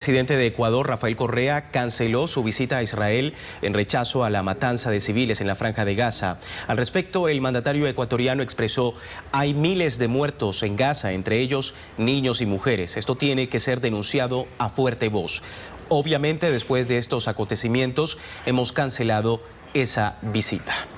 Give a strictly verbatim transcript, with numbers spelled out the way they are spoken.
El presidente de Ecuador, Rafael Correa, canceló su visita a Israel en rechazo a la matanza de civiles en la Franja de Gaza. Al respecto, el mandatario ecuatoriano expresó: hay miles de muertos en Gaza, entre ellos niños y mujeres. Esto tiene que ser denunciado a fuerte voz. Obviamente, después de estos acontecimientos, hemos cancelado esa visita.